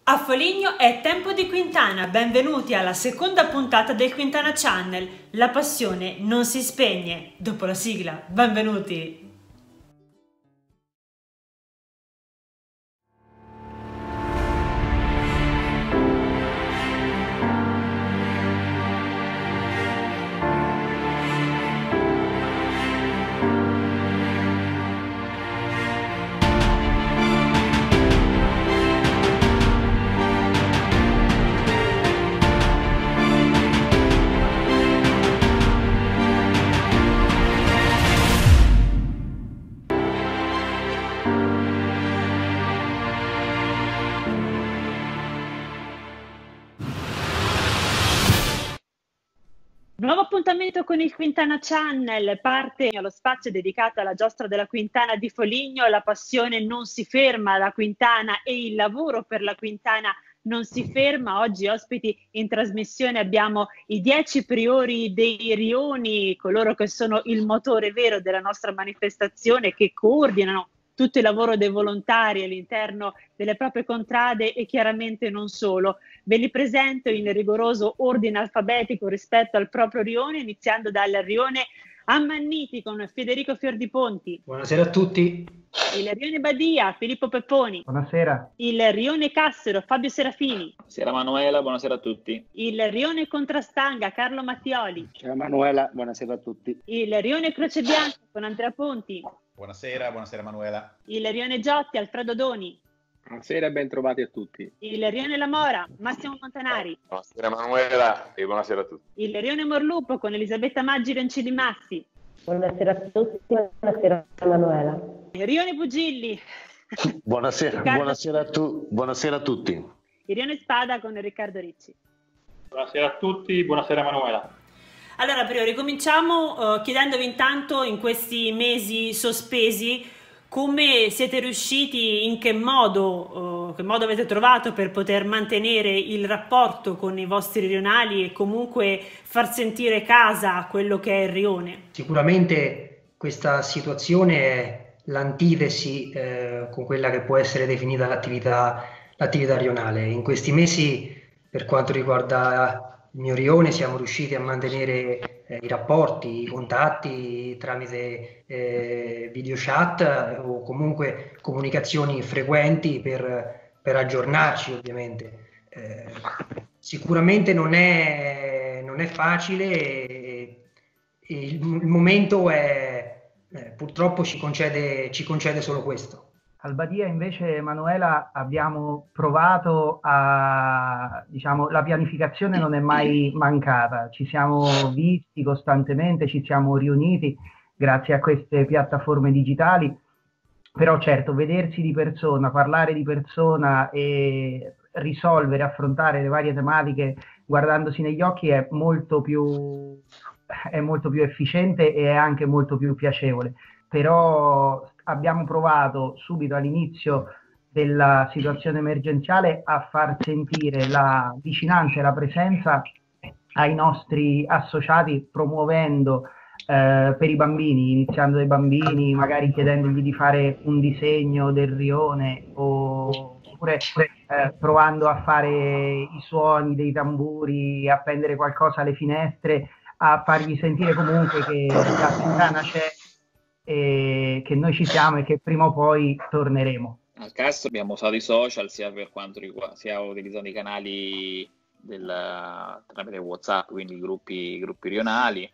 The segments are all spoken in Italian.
A Foligno è tempo di Quintana, benvenuti alla seconda puntata del Quintana Channel. La passione non si spegne. Dopo la sigla, benvenuti! Nuovo appuntamento con il Quintana Channel, parte allo spazio dedicato alla giostra della Quintana di Foligno. La passione non si ferma, la Quintana e il lavoro per la Quintana non si ferma. Oggi ospiti in trasmissione abbiamo i 10 priori dei rioni, coloro che sono il motore vero della nostra manifestazione, che coordinano tutto il lavoro dei volontari all'interno delle proprie contrade e chiaramente non solo. Ve li presento in rigoroso ordine alfabetico rispetto al proprio rione, iniziando dal rione Ammanniti con Federico Fiordiponti. Buonasera a tutti. Il rione Badia, Filippo Pepponi. Buonasera. Il rione Cassero, Fabio Serafini. Buonasera Manuela, buonasera a tutti. Il rione Contrastanga, Carlo Mattioli. Ciao Manuela, buonasera a tutti. Il rione Croce Bianca con Andrea Ponti. Buonasera Manuela. Il rione Giotti, Alfredo Doni. Buonasera e ben trovati a tutti. Il rione La Mora, Massimo Montanari. Buonasera Manuela e buonasera a tutti. Il rione Morlupo con Elisabetta Maggi Rencilli Massi. Buonasera a tutti, buonasera Manuela. Il rione Bugilli. Buonasera, buonasera a tutti. Il rione Spada con Riccardo Ricci. Buonasera a tutti, buonasera Manuela. Allora, Priori, cominciamo chiedendovi intanto in questi mesi sospesi come siete riusciti, in che modo avete trovato per poter mantenere il rapporto con i vostri rionali e comunque far sentire casa quello che è il rione? Sicuramente questa situazione è l'antitesi con quella che può essere definita l'attività rionale. In questi mesi, per quanto riguarda il mio rione, siamo riusciti a mantenere i rapporti, i contatti tramite video chat o comunque comunicazioni frequenti per aggiornarci, ovviamente. Sicuramente non è facile e il momento purtroppo ci concede solo questo. Al Badia invece, Manuela, abbiamo provato la pianificazione non è mai mancata, ci siamo visti costantemente, ci siamo riuniti grazie a queste piattaforme digitali, però certo, vedersi di persona, parlare di persona e risolvere, affrontare le varie tematiche guardandosi negli occhi è molto più efficiente e è anche molto più piacevole. Però abbiamo provato subito all'inizio della situazione emergenziale a far sentire la vicinanza e la presenza ai nostri associati, promuovendo per i bambini, iniziando dai bambini, magari chiedendogli di fare un disegno del rione oppure provando a fare i suoni dei tamburi, a appendere qualcosa alle finestre, a fargli sentire comunque che la Quintana c'è e che noi ci siamo e che prima o poi torneremo. Al Castro abbiamo usato i social sia per quanto riguarda, sia utilizzando i canali tramite WhatsApp, quindi i gruppi rionali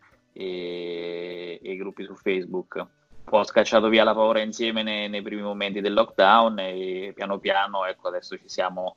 e i gruppi su Facebook. Un po' scacciato via la paura insieme nei primi momenti del lockdown e piano piano, ecco, adesso ci stiamo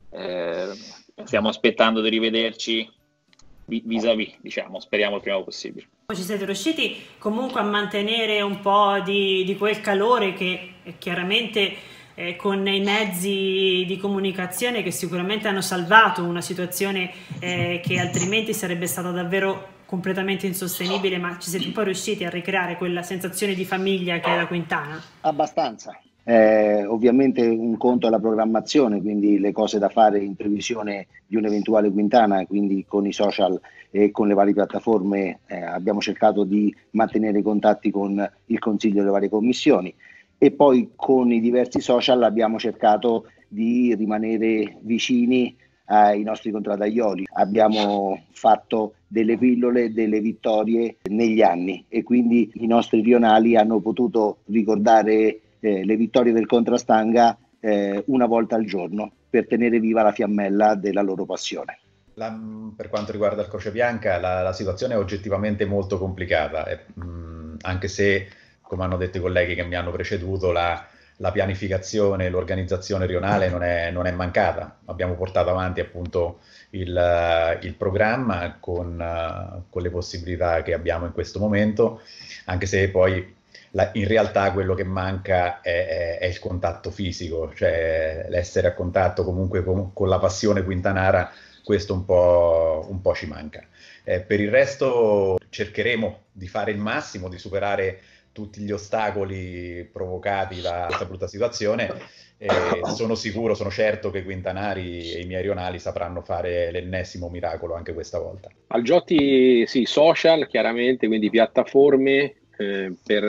aspettando di rivederci vis-à-vis, diciamo, speriamo il prima possibile. Ci siete riusciti comunque a mantenere un po' di quel calore che chiaramente con i mezzi di comunicazione che sicuramente hanno salvato una situazione che altrimenti sarebbe stata davvero completamente insostenibile, ma ci siete un po' riusciti a ricreare quella sensazione di famiglia che è la Quintana? Abbastanza. Ovviamente un conto è la programmazione, quindi le cose da fare in previsione di un'eventuale Quintana, quindi con i social e con le varie piattaforme abbiamo cercato di mantenere i contatti con il Consiglio e le varie commissioni e poi con i diversi social abbiamo cercato di rimanere vicini ai nostri contrattaioli. Abbiamo fatto delle pillole, delle vittorie negli anni e quindi i nostri rionali hanno potuto ricordare le vittorie del Contrastanga una volta al giorno per tenere viva la fiammella della loro passione. Per quanto riguarda il Croce Bianca, la situazione è oggettivamente molto complicata, anche se, come hanno detto i colleghi che mi hanno preceduto, la pianificazione, l'organizzazione rionale non è mancata. Abbiamo portato avanti appunto il programma con le possibilità che abbiamo in questo momento, anche se poi in realtà quello che manca è il contatto fisico, cioè l'essere a contatto comunque con la passione quintanara. Questo un po' ci manca. Per il resto cercheremo di fare il massimo, di superare tutti gli ostacoli provocati da questa brutta situazione. Sono sicuro, sono certo che i quintanari e i miei rionali sapranno fare l'ennesimo miracolo anche questa volta. Algiotti, sì, social chiaramente, quindi piattaforme per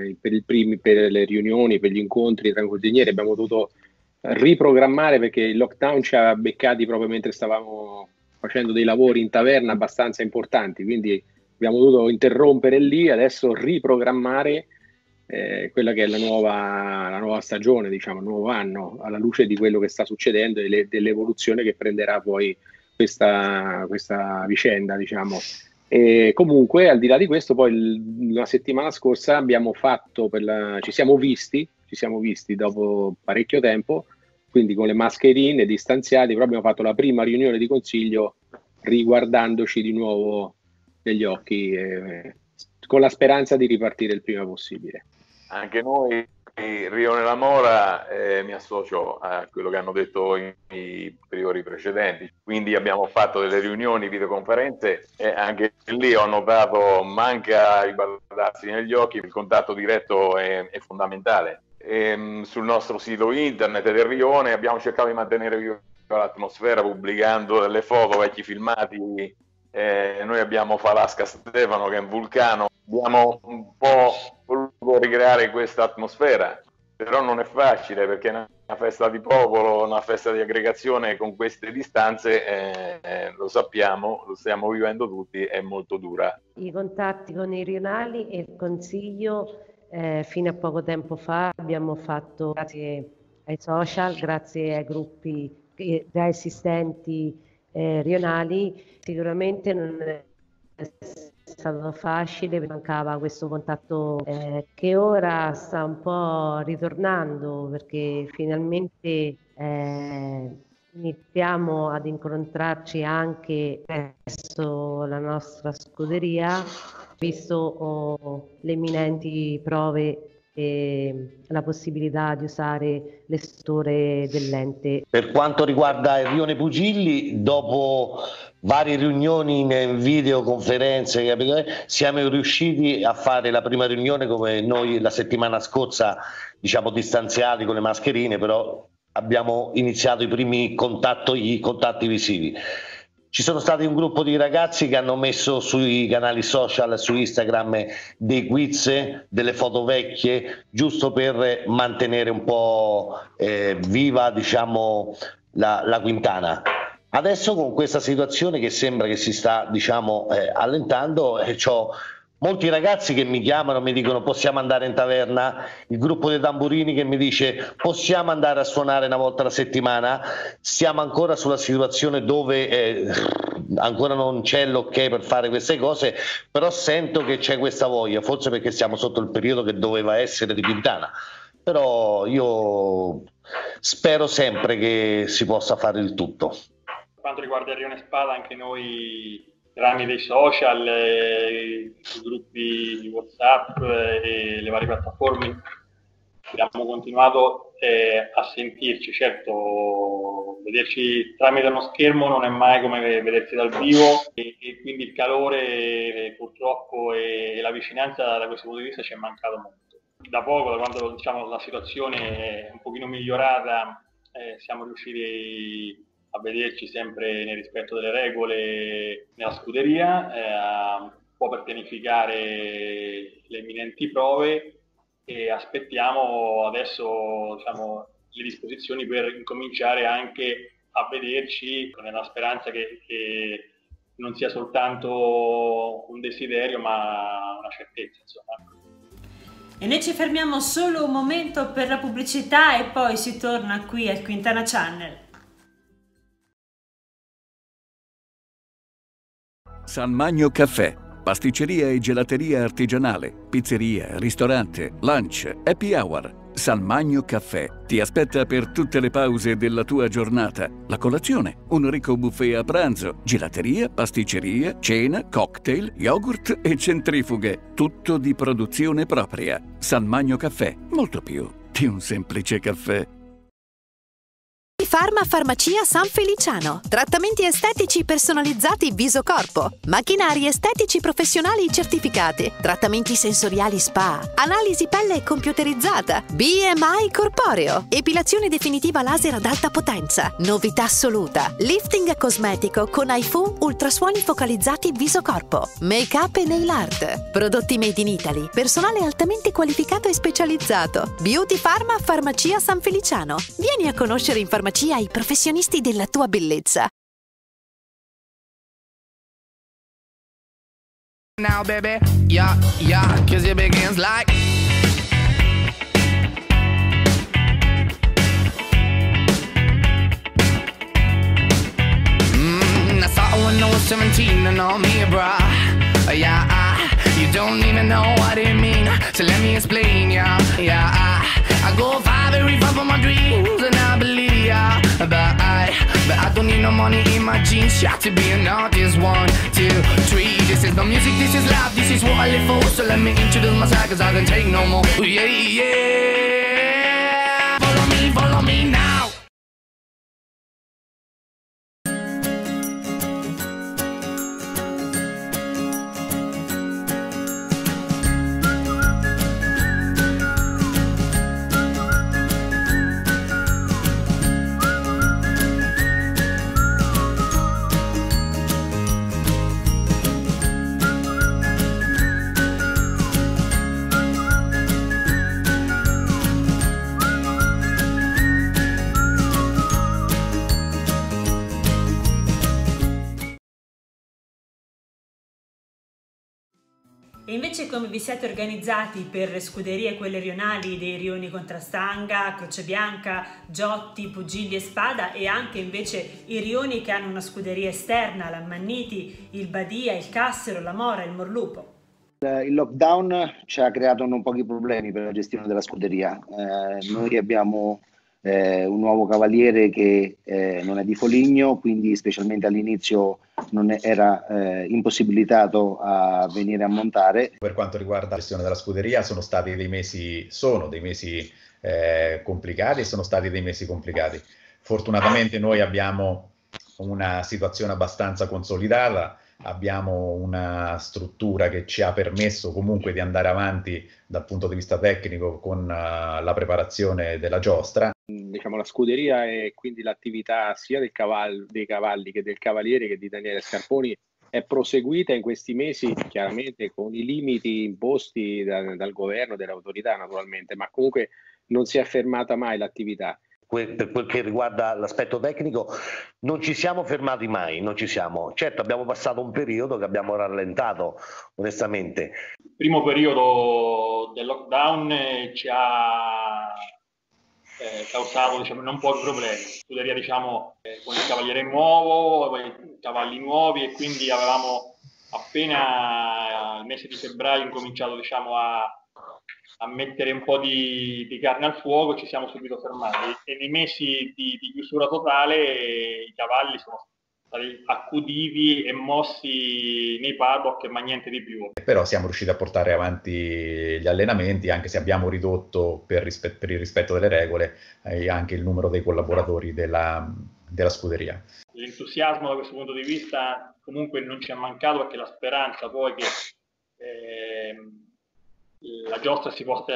le riunioni, per gli incontri tra consiglieri. Abbiamo dovuto riprogrammare perché il lockdown ci ha beccati proprio mentre stavamo facendo dei lavori in taverna abbastanza importanti, quindi abbiamo dovuto interrompere lì, adesso riprogrammare quella che è la nuova stagione, diciamo, il nuovo anno, alla luce di quello che sta succedendo e dell'evoluzione che prenderà poi questa vicenda, diciamo. E comunque, al di là di questo, poi la settimana scorsa abbiamo fatto ci siamo visti dopo parecchio tempo, quindi con le mascherine, distanziati, però abbiamo fatto la prima riunione di consiglio riguardandoci di nuovo negli occhi, con la speranza di ripartire il prima possibile. Anche noi, Rio nella Mora, mi associo a quello che hanno detto i priori precedenti, quindi abbiamo fatto delle riunioni, videoconferenze e anche lì ho notato manca il guardarsi negli occhi, il contatto diretto è fondamentale. Sul nostro sito internet del Rione abbiamo cercato di mantenere viva l'atmosfera pubblicando delle foto, vecchi filmati. Noi abbiamo Falasca Stefano che è un vulcano, abbiamo un po' voluto ricreare questa atmosfera, però non è facile perché è una festa di popolo, una festa di aggregazione con queste distanze, lo sappiamo, lo stiamo vivendo tutti, è molto dura. I contatti con i rionali e il consiglio fino a poco tempo fa abbiamo fatto grazie ai social, grazie ai gruppi già esistenti rionali. Sicuramente non è stato facile, mancava questo contatto che ora sta un po' ritornando perché finalmente iniziamo ad incontrarci anche presso la nostra scuderia, visto le imminenti prove e la possibilità di usare l'estore dell'ente. Per quanto riguarda il Rione Pugilli, dopo varie riunioni in videoconferenze siamo riusciti a fare la prima riunione come noi la settimana scorsa, diciamo distanziati con le mascherine, però abbiamo iniziato i primi contatti visivi. Ci sono stati un gruppo di ragazzi che hanno messo sui canali social, su Instagram, dei quiz, delle foto vecchie, giusto per mantenere un po' viva, diciamo, la Quintana. Adesso con questa situazione che sembra che si sta, diciamo, allentando, c'ho molti ragazzi che mi chiamano, mi dicono possiamo andare in taverna, il gruppo dei tamburini che mi dice possiamo andare a suonare una volta alla settimana. Siamo ancora sulla situazione dove ancora non c'è l'ok per fare queste cose, però sento che c'è questa voglia, forse perché siamo sotto il periodo che doveva essere di Quintana, però io spero sempre che si possa fare il tutto. Per quanto riguarda il Rione Spada, anche noi tramite i social, i gruppi di WhatsApp e le varie piattaforme abbiamo continuato a sentirci. Certo, vederci tramite uno schermo non è mai come vedersi dal vivo e quindi il calore purtroppo e la vicinanza da questo punto di vista ci è mancato molto. Da poco, da quando diciamo, la situazione è un pochino migliorata, siamo riusciti a vederci sempre nel rispetto delle regole nella scuderia, un po' per pianificare le imminenti prove e aspettiamo adesso, diciamo, le disposizioni per incominciare anche a vederci, nella speranza che non sia soltanto un desiderio ma una certezza, insomma. E noi ci fermiamo solo un momento per la pubblicità e poi si torna qui al Quintana Channel. San Magno Caffè, pasticceria e gelateria artigianale, pizzeria, ristorante, lunch, happy hour. San Magno Caffè ti aspetta per tutte le pause della tua giornata. La colazione, un ricco buffet a pranzo, gelateria, pasticceria, cena, cocktail, yogurt e centrifughe. Tutto di produzione propria. San Magno Caffè, molto più di un semplice caffè. Pharma Farmacia San Feliciano. Trattamenti estetici personalizzati viso corpo. Macchinari estetici professionali certificati. Trattamenti sensoriali spa. Analisi pelle computerizzata. BMI corporeo. Epilazione definitiva laser ad alta potenza. Novità assoluta. Lifting cosmetico con iPhone ultrasuoni focalizzati viso corpo. Make up e nail art. Prodotti made in Italy. Personale altamente qualificato e specializzato. Beauty Pharma Farmacia San Feliciano. Vieni a conoscere in farmacia ai professionisti della tua bellezza. Now baby, yeah, cause it begins like I saw it when I was 17 and all me bra. Yeah, you don't even know what it mean. So let me explain, yeah, I go very far for my dreams and I believe, yeah. But I don't need no money in my jeans. Shot to be an artist, 1, 2, 3. This is no music, this is life, this is what I live for. So let me introduce myself, cause I can take no more. Yeah. Follow me now. E invece come vi siete organizzati per le scuderie, quelle rionali dei rioni Contrastanga, Croce Bianca, Giotti, Pugilli e Spada, e anche invece i rioni che hanno una scuderia esterna, l'Ammanniti, il Badia, il Cassero, la Mora, il Morlupo? Il lockdown ci ha creato non pochi problemi per la gestione della scuderia. Noi abbiamo un nuovo cavaliere che non è di Foligno, quindi specialmente all'inizio era impossibilitato a venire a montare. Per quanto riguarda la gestione della scuderia sono dei mesi complicati e sono stati dei mesi complicati. Fortunatamente noi abbiamo una situazione abbastanza consolidata, abbiamo una struttura che ci ha permesso comunque di andare avanti dal punto di vista tecnico con la preparazione della giostra. Diciamo la scuderia e quindi l'attività sia dei cavalli che del cavaliere che di Daniele Scarponi è proseguita in questi mesi, chiaramente con i limiti imposti dal governo, delle autorità naturalmente, ma comunque non si è fermata mai l'attività. Per quel che riguarda l'aspetto tecnico non ci siamo fermati mai, certo abbiamo passato un periodo che abbiamo rallentato onestamente. Il primo periodo del lockdown ci ha causato non pochi problemi. La scuderia con il cavaliere nuovo, con i cavalli nuovi, e quindi avevamo appena al mese di febbraio incominciato a mettere un po' di carne al fuoco, ci siamo subito fermati, e nei mesi di chiusura totale i cavalli sono stati accuditi e mossi nei paddock, ma niente di più. Però siamo riusciti a portare avanti gli allenamenti, anche se abbiamo ridotto per il rispetto delle regole anche il numero dei collaboratori della scuderia. L'entusiasmo da questo punto di vista comunque non ci è mancato, perché la speranza poi che la giostra si potrà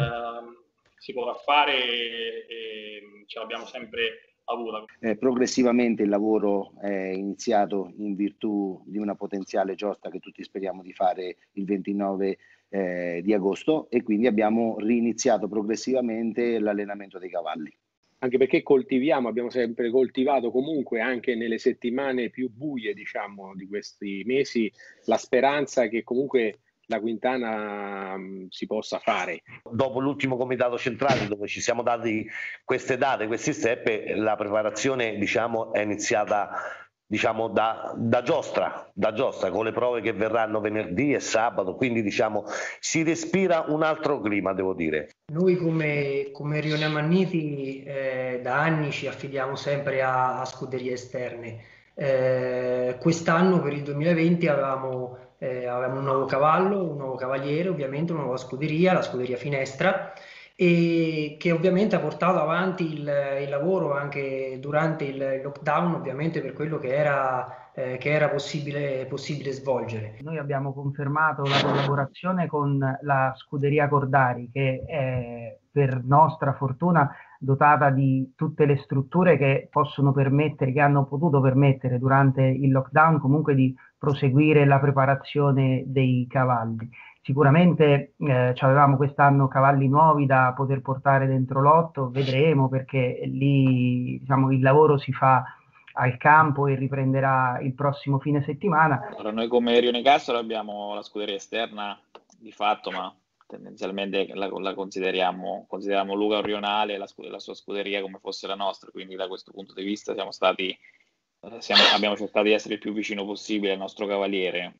fare e ce l'abbiamo sempre avuta. Progressivamente il lavoro è iniziato in virtù di una potenziale giostra che tutti speriamo di fare il 29 di agosto, e quindi abbiamo riniziato progressivamente l'allenamento dei cavalli. anche perché abbiamo sempre coltivato comunque anche nelle settimane più buie, diciamo, di questi mesi, la speranza che comunque la Quintana si possa fare. Dopo l'ultimo comitato centrale, dove ci siamo dati queste date, questi step, la preparazione, diciamo, è iniziata, diciamo, da giostra, con le prove che verranno venerdì e sabato, quindi, diciamo, si respira un altro clima, devo dire. Noi come Rione Ammanniti da anni ci affidiamo sempre a scuderie esterne. Quest'anno, per il 2020, avevamo un nuovo cavallo, un nuovo cavaliere, ovviamente una nuova scuderia, la scuderia Finestra, e che ovviamente ha portato avanti il lavoro anche durante il lockdown, ovviamente per quello che era possibile svolgere. Noi abbiamo confermato la collaborazione con la scuderia Cordari, che è, per nostra fortuna, dotata di tutte le strutture che hanno potuto permettere durante il lockdown comunque di proseguire la preparazione dei cavalli. Sicuramente avevamo quest'anno cavalli nuovi da poter portare dentro l'otto, vedremo, perché lì, diciamo, il lavoro si fa al campo e riprenderà il prossimo fine settimana. Allora, noi come Rione Castro abbiamo la scuderia esterna di fatto, ma tendenzialmente la consideriamo Luca Orionale, la sua scuderia, come fosse la nostra, quindi da questo punto di vista abbiamo cercato di essere il più vicino possibile al nostro cavaliere,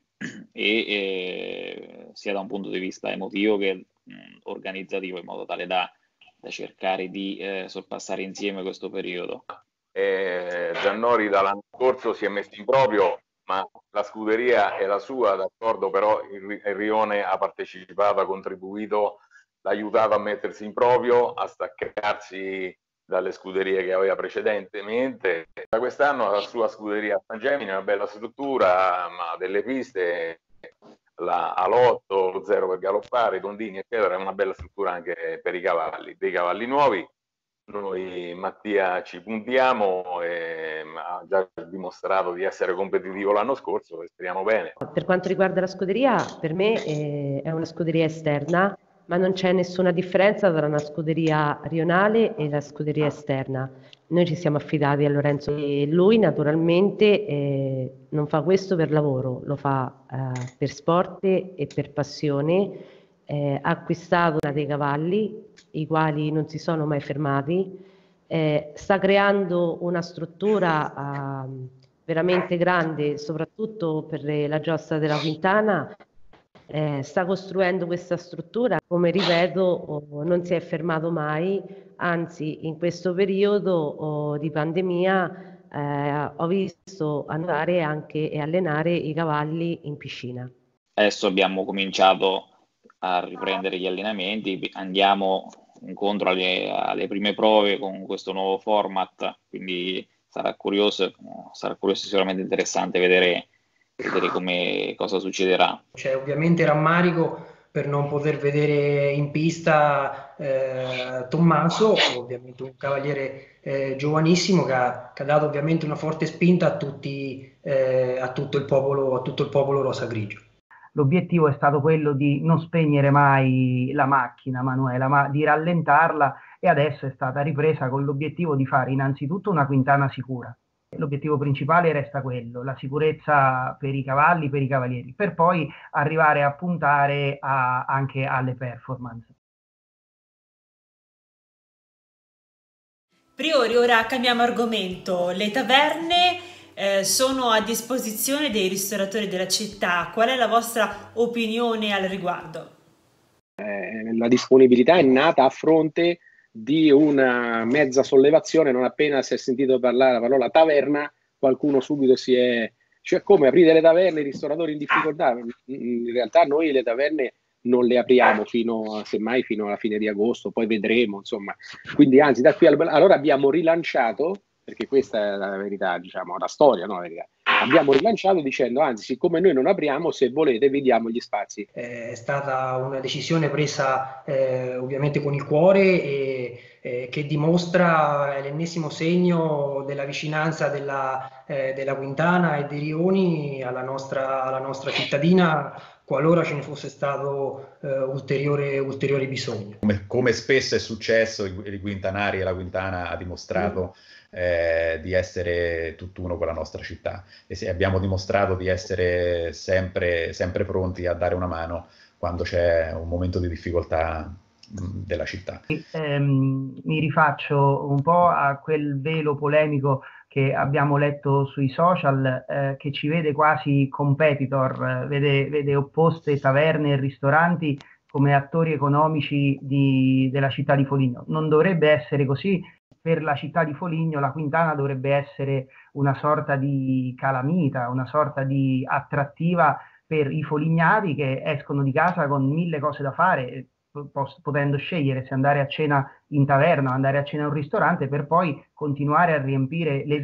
e sia da un punto di vista emotivo che organizzativo, in modo tale da cercare di sorpassare insieme questo periodo. Giannori dall'anno scorso si è messo in proprio, ma la scuderia è la sua, d'accordo, però il Rione ha partecipato, ha contribuito, l'ha aiutato a mettersi in proprio, a staccarsi dalle scuderie che aveva precedentemente. Da quest'anno la sua scuderia a San Gemini, una bella struttura, ma delle piste, la A8, lo zero per galoppare, i tondini, eccetera, è una bella struttura anche per i cavalli, dei cavalli nuovi. Noi, Mattia, ci puntiamo e ha già dimostrato di essere competitivo l'anno scorso e speriamo bene. Per quanto riguarda la scuderia, per me è una scuderia esterna, ma non c'è nessuna differenza tra una scuderia rionale e la scuderia esterna. Noi ci siamo affidati a Lorenzo e lui naturalmente non fa questo per lavoro, lo fa per sport e per passione. Ha acquistato dei cavalli, i quali non si sono mai fermati, sta creando una struttura veramente grande, soprattutto per la giostra della Quintana. Sta costruendo questa struttura, come ripeto, non si è fermato mai, anzi in questo periodo di pandemia ho visto andare anche e allenare i cavalli in piscina. Adesso abbiamo cominciato a riprendere gli allenamenti, andiamo incontro alle prime prove con questo nuovo format, quindi sarà curioso sicuramente interessante vedere cosa succederà. C'è ovviamente rammarico per non poter vedere in pista Tommaso, ovviamente un cavaliere giovanissimo che ha dato ovviamente una forte spinta a tutto il popolo rosa-grigio. L'obiettivo è stato quello di non spegnere mai la macchina, Manuela, ma di rallentarla, e adesso è stata ripresa con l'obiettivo di fare innanzitutto una Quintana sicura. L'obiettivo principale resta quello, la sicurezza per i cavalli, per i cavalieri, per poi arrivare a puntare anche alle performance. Priori, ora cambiamo argomento. Le taverne sono a disposizione dei ristoratori della città. Qual è la vostra opinione al riguardo? La disponibilità è nata a fronte di una mezza sollevazione. Non appena si è sentito parlare la parola taverna, qualcuno subito cioè, come aprite le taverne, i ristoratori in difficoltà? In realtà noi le taverne non le apriamo semmai fino alla fine di agosto, poi vedremo, insomma. Quindi anzi, da qui allora abbiamo rilanciato, perché questa è la verità, diciamo, la storia, no, la verità. Abbiamo rilanciato dicendo, anzi, siccome noi non apriamo, se volete vediamo gli spazi. È stata una decisione presa ovviamente con il cuore e che dimostra l'ennesimo segno della vicinanza della Quintana e dei Rioni alla nostra cittadina, qualora ce ne fosse stato ulteriore bisogno. Come spesso è successo, i quintanari e la Quintana ha dimostrato di essere tutt'uno con la nostra città, e abbiamo dimostrato di essere sempre pronti a dare una mano quando c'è un momento di difficoltà della città. Mi rifaccio un po' a quel velo polemico che abbiamo letto sui social, che ci vede quasi competitor, vede opposte taverne e ristoranti come attori economici della città di Foligno. Non dovrebbe essere così. Per la città di Foligno la Quintana dovrebbe essere una sorta di calamita, una sorta di attrattiva per i folignati che escono di casa con 1000 cose da fare, potendo scegliere se andare a cena in taverna o andare a cena a un ristorante, per poi continuare a riempire le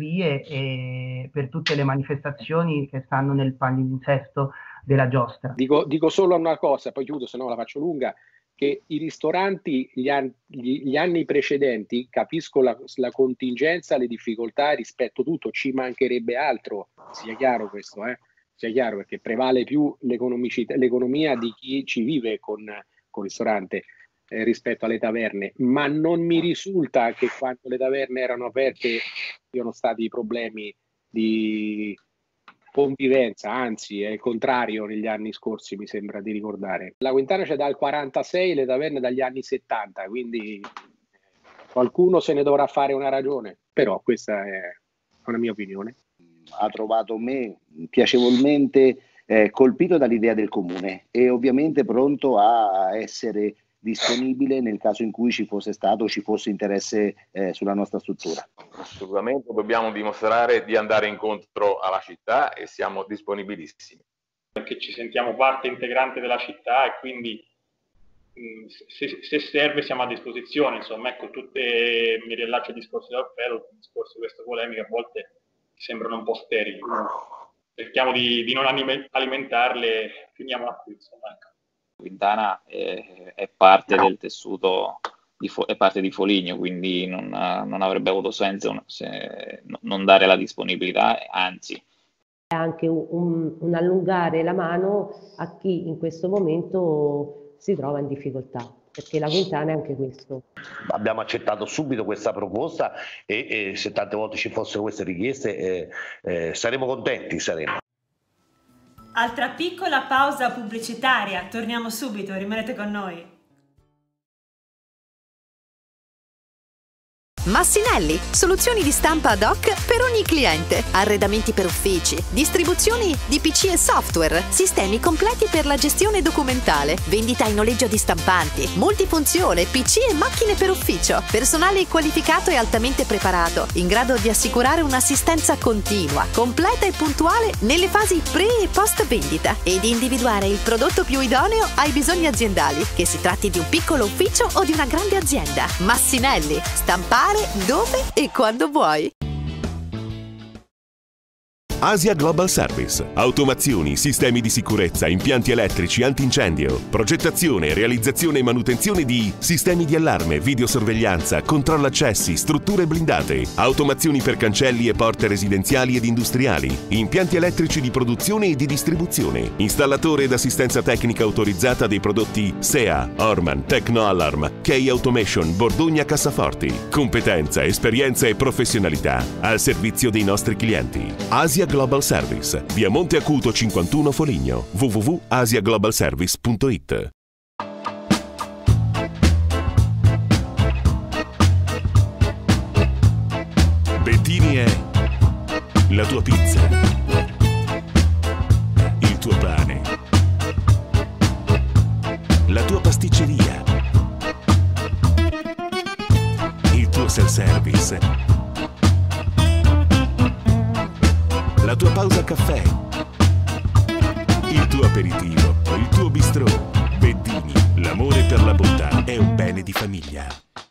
vie per tutte le manifestazioni che stanno nel palinsesto della giostra. Dico solo una cosa, poi chiudo, se no la faccio lunga, che i ristoranti gli anni precedenti, capisco la contingenza, le difficoltà rispetto a tutto, ci mancherebbe altro, sia chiaro questo, sia chiaro, perché prevale più l'economia di chi ci vive con ristorante rispetto alle taverne, ma non mi risulta che quando le taverne erano aperte siano stati problemi di convivenza, anzi è il contrario negli anni scorsi, mi sembra di ricordare. La Quintana c'è dal 46, le taverne dagli anni 70, quindi qualcuno se ne dovrà fare una ragione, però questa è una mia opinione. Ha trovato me piacevolmente colpito dall'idea del comune e ovviamente pronto a essere disponibile nel caso in cui ci fosse interesse sulla nostra struttura. Assolutamente, dobbiamo dimostrare di andare incontro alla città e siamo disponibilissimi. Perché ci sentiamo parte integrante della città e quindi se serve siamo a disposizione. Insomma, ecco, mi riallaccio ai discorsi di Alfredo, i discorsi di questa polemica a volte sembrano un po' sterili. Cerchiamo di non alimentarle, finiamola qui, insomma, ecco. Quintana è parte del tessuto, è parte di Foligno, quindi non avrebbe avuto senso non dare la disponibilità, anzi. È anche un allungare la mano a chi in questo momento si trova in difficoltà, perché la Quintana è anche questo. Abbiamo accettato subito questa proposta e se tante volte ci fossero queste richieste saremo contenti, saremo. Altra piccola pausa pubblicitaria, torniamo subito, rimanete con noi. Massinelli, soluzioni di stampa ad hoc per ogni cliente, arredamenti per uffici, distribuzioni di PC e software, sistemi completi per la gestione documentale, vendita e noleggio di stampanti, multifunzione, PC e macchine per ufficio, personale qualificato e altamente preparato, in grado di assicurare un'assistenza continua, completa e puntuale nelle fasi pre- e post vendita e di individuare il prodotto più idoneo ai bisogni aziendali, che si tratti di un piccolo ufficio o di una grande azienda. Massinelli, stampare dove e quando vuoi. Asia Global Service. Automazioni, sistemi di sicurezza, impianti elettrici, antincendio, progettazione, realizzazione e manutenzione di sistemi di allarme, videosorveglianza, controllo accessi, strutture blindate, automazioni per cancelli e porte residenziali ed industriali, impianti elettrici di produzione e di distribuzione, installatore ed assistenza tecnica autorizzata dei prodotti SEA, Orman, Tecno Alarm, Key Automation, Bordogna Cassaforti. Competenza, esperienza e professionalità al servizio dei nostri clienti. Asia Global Service, via Monte Acuto 51 Foligno, www.asiaglobalservice.it. Bettini è la tua pizza, il tuo pane, la tua pasticceria, il tuo self-service, la tua pausa caffè, il tuo aperitivo, il tuo bistrò. Bettini, l'amore per la bontà è un bene di famiglia.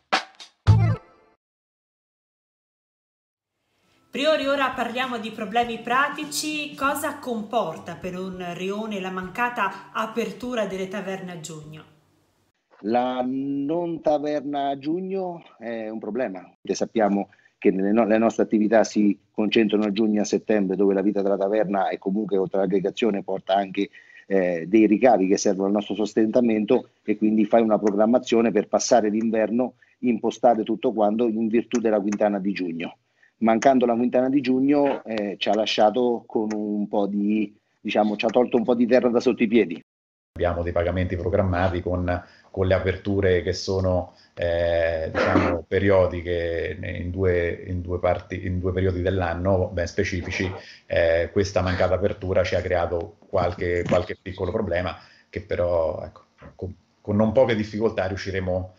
Priori, ora parliamo di problemi pratici. Cosa comporta per un rione la mancata apertura delle taverne a giugno? La non taverna a giugno è un problema. Sappiamo che le nostre attività si concentrano a giugno e a settembre, dove la vita della taverna e comunque oltre all'aggregazione porta anche dei ricavi che servono al nostro sostentamento, e quindi fai una programmazione per passare l'inverno, impostare tutto quanto in virtù della quintana di giugno. Mancando la quintana di giugno ci ha lasciato con un po' di, diciamo, ci ha tolto un po' di terra da sotto i piedi. Abbiamo dei pagamenti programmati con le aperture che sono diciamo periodiche in due periodi dell'anno ben specifici. Questa mancata apertura ci ha creato qualche piccolo problema che però, ecco, con non poche difficoltà riusciremo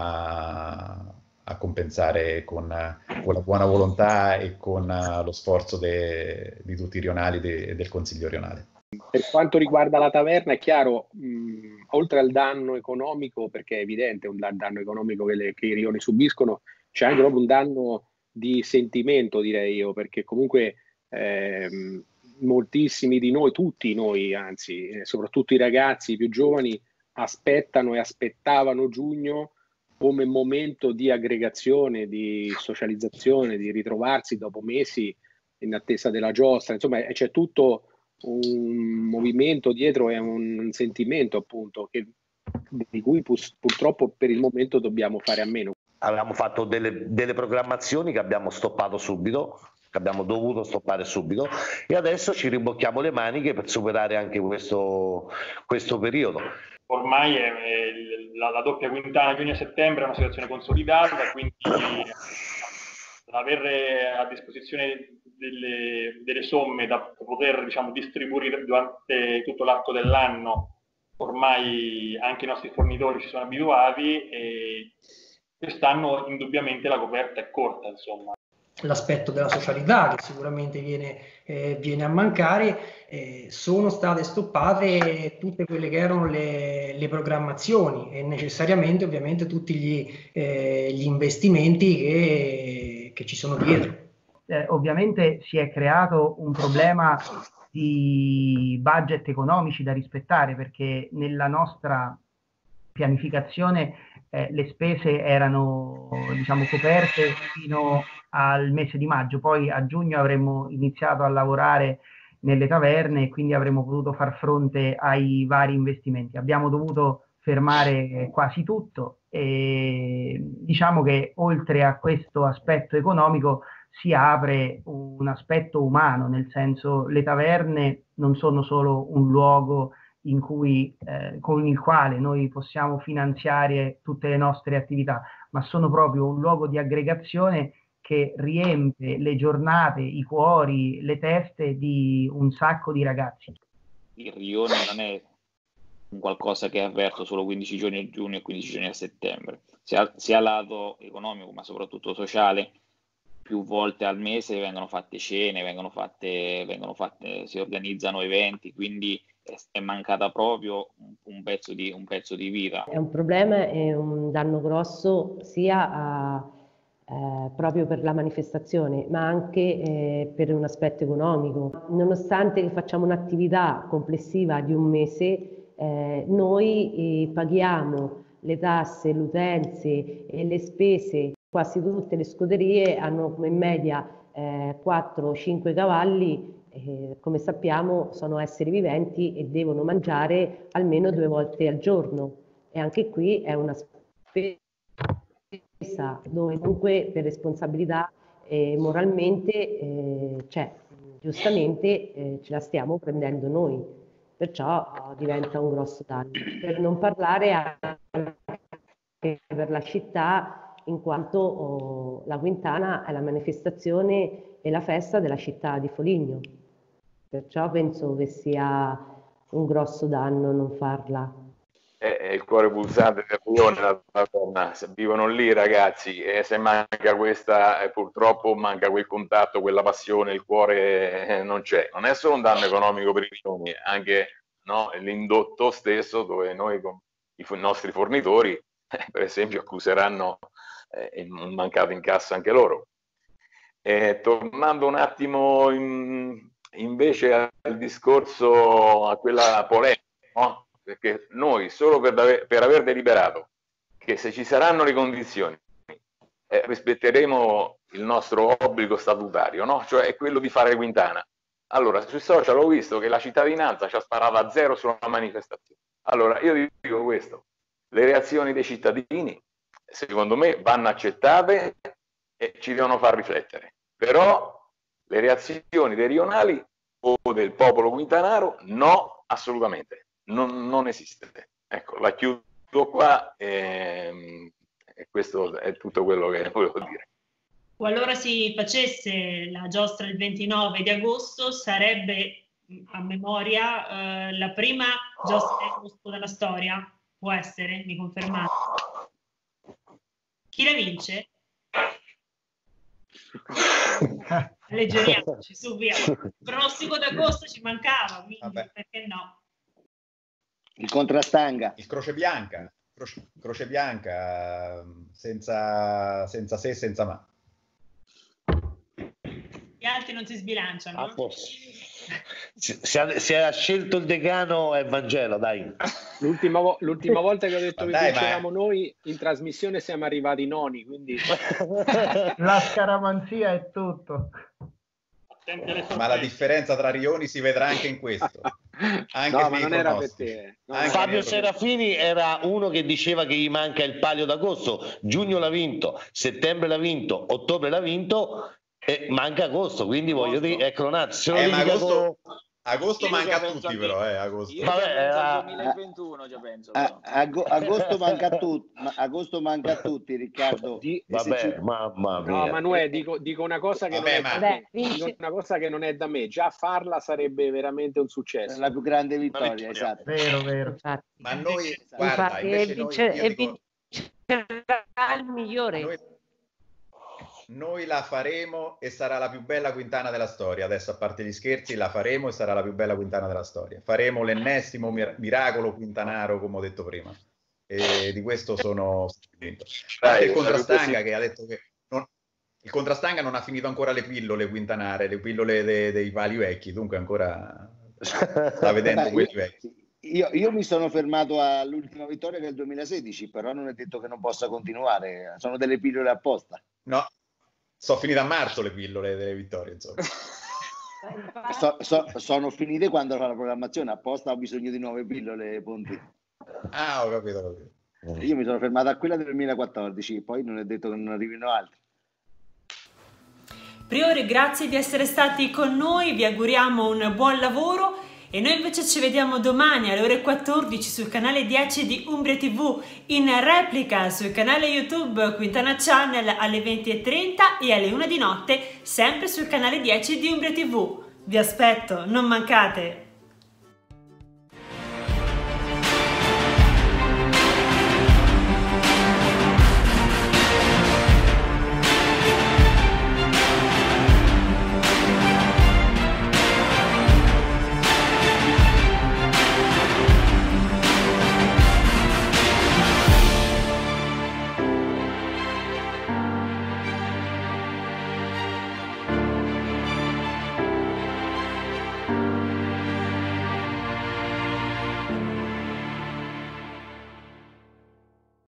a compensare con la buona volontà e con lo sforzo di tutti i rionali e del Consiglio rionale. Per quanto riguarda la taverna, è chiaro, oltre al danno economico, perché è evidente un danno economico che i rioni subiscono, c'è anche proprio un danno di sentimento, direi io, perché comunque moltissimi di noi, tutti noi, anzi, soprattutto i ragazzi più giovani, aspettano e aspettavano giugno come momento di aggregazione, di socializzazione, di ritrovarsi dopo mesi in attesa della giostra. Insomma, c'è tutto un movimento dietro e un sentimento, appunto, di cui purtroppo per il momento dobbiamo fare a meno. Avevamo fatto delle programmazioni che abbiamo stoppato subito, che abbiamo dovuto stoppare subito, e adesso ci rimbocchiamo le maniche per superare anche questo periodo. Ormai la doppia quintana giugno-settembre è una situazione consolidata, quindi avere a disposizione delle somme da poter, diciamo, distribuire durante tutto l'arco dell'anno, ormai anche i nostri fornitori ci sono abituati, e quest'anno indubbiamente la coperta è corta, insomma. L'aspetto della socialità che sicuramente viene a mancare, sono state stoppate tutte quelle che erano le programmazioni e necessariamente ovviamente tutti gli investimenti che ci sono dietro. Ovviamente si è creato un problema di budget economici da rispettare, perché nella nostra pianificazione le spese erano, diciamo, coperte fino al mese di maggio, poi a giugno avremmo iniziato a lavorare nelle taverne e quindi avremmo potuto far fronte ai vari investimenti. Abbiamo dovuto fermare quasi tutto e diciamo che oltre a questo aspetto economico si apre un aspetto umano, nel senso le taverne non sono solo un luogo in cui, con il quale noi possiamo finanziare tutte le nostre attività, ma sono proprio un luogo di aggregazione che riempie le giornate, i cuori, le teste di un sacco di ragazzi. Il rione non è un qualcosa che è aperto solo 15 giorni a giugno e 15 giorni a settembre, sia lato economico ma soprattutto sociale. Più volte al mese vengono fatte cene, si organizzano eventi, quindi è mancata proprio un pezzo di vita. È un problema e un danno grosso sia proprio per la manifestazione, ma anche per un aspetto economico. Nonostante che facciamo un'attività complessiva di un mese, noi paghiamo le tasse, le utenze e le spese. Quasi tutte le scuderie hanno come media 4-5 cavalli, come sappiamo sono esseri viventi e devono mangiare almeno 2 volte al giorno, e anche qui è una spesa dove comunque per responsabilità e moralmente giustamente ce la stiamo prendendo noi, perciò diventa un grosso danno, per non parlare anche per la città, in quanto la Quintana è la manifestazione e la festa della città di Foligno, perciò penso che sia un grosso danno non farla. È il cuore pulsante del rione, la Madonna. Se vivono lì, ragazzi, e se manca questa, purtroppo manca quel contatto, quella passione, il cuore non c'è. Non è solo un danno economico per i rioni, anche l'indotto stesso, dove noi con i nostri fornitori, per esempio, accuseranno un mancato incasso anche loro. Tornando un attimo invece al discorso, a quella polemica, no? Perché noi solo per aver deliberato che se ci saranno le condizioni rispetteremo il nostro obbligo statutario, no? Cioè quello di fare Quintana. Allora, sui social ho visto che la cittadinanza ci ha sparato a 0 sulla manifestazione. Allora, io vi dico questo, le reazioni dei cittadini, secondo me, vanno accettate e ci devono far riflettere. Però le reazioni dei rionali o del popolo quintanaro, no, assolutamente, non esiste. Ecco, la chiudo qua e questo è tutto quello che volevo dire. Qualora si facesse la giostra il 29 di agosto, sarebbe a memoria la prima giostra di agosto della storia? Può essere? Mi confermate? Chi la vince? Alleggeriamoci, su via. Il pronostico d'agosto ci mancava, quindi perché no? Il Contrastanga. Il Croce Bianca. Croce Bianca senza se, senza ma. Gli altri non si sbilanciano. Se ha scelto il decano è Vangelo, dai. L'ultima volta che ho detto che vincevamo noi, in trasmissione siamo arrivati noni, quindi... La scaramanzia è tutto. Ma la differenza tra rioni si vedrà anche in questo. Anche no, ma non era per te. No, Fabio Serafini era uno che diceva che gli manca il palio d'agosto. Giugno l'ha vinto, settembre l'ha vinto, ottobre l'ha vinto e manca agosto, quindi voglio dire, ecco un attimo. Agosto manca a tutti, però agosto. Io penso 2021, già penso. Agosto manca a tutti, Riccardo. Vabbè, mamma mia. No, Manuè, dico una cosa che una cosa che non è da me. Già farla sarebbe veramente un successo. La più grande vittoria, esatto. Vero. Ma noi, guarda, vincerà il migliore. Noi la faremo e sarà la più bella quintana della storia. Adesso, a parte gli scherzi, la faremo e sarà la più bella quintana della storia. Faremo l'ennesimo miracolo quintanaro, come ho detto prima. E di questo sono convinto. Il Contrastanga che ha detto che il Contrastanga non ha finito ancora le pillole quintanare, le pillole dei pali vecchi, dunque ancora sta vedendo quelli vecchi. Io mi sono fermato all'ultima vittoria del 2016, però non è detto che non possa continuare. Sono delle pillole apposta. No. Sono finite a marzo le pillole delle vittorie, insomma. Sono finite quando fa la programmazione, apposta ho bisogno di nuove pillole, Ponti. Ah, ho capito. Io mi sono fermato a quella del 2014, poi non è detto che non arrivino altri. Priore, grazie di essere stati con noi, vi auguriamo un buon lavoro. E noi invece ci vediamo domani alle ore 14 sul canale 10 di Umbria TV, in replica sul canale YouTube Quintana Channel alle 20:30 e alle 1 di notte sempre sul canale 10 di Umbria TV. Vi aspetto, non mancate!